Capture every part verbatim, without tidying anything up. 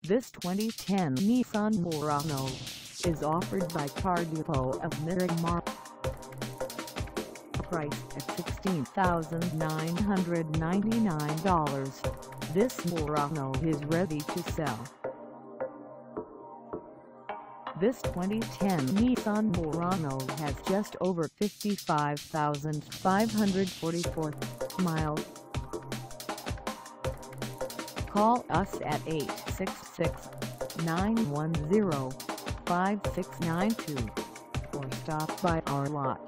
This twenty ten Nissan Murano is offered by Car Depot of Miramar. Priced at sixteen thousand nine hundred ninety-nine dollars, this Murano is ready to sell. This twenty ten Nissan Murano has just over fifty-five thousand five hundred forty-four miles. Call us at eight six six, nine one zero, five six nine two or stop by our lot.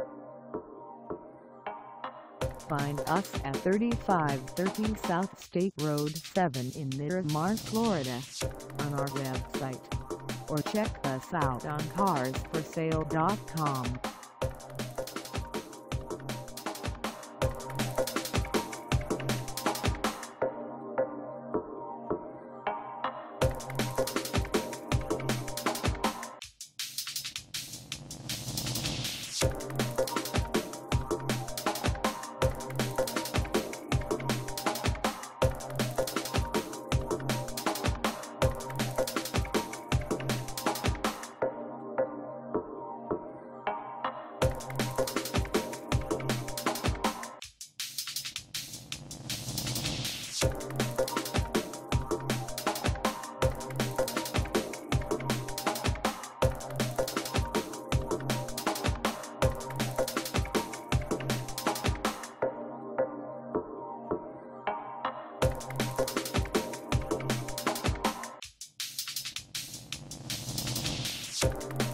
Find us at thirty-five thirty South State Road seven in Miramar, Florida, on our website, or check us out on cars for sale dot com. You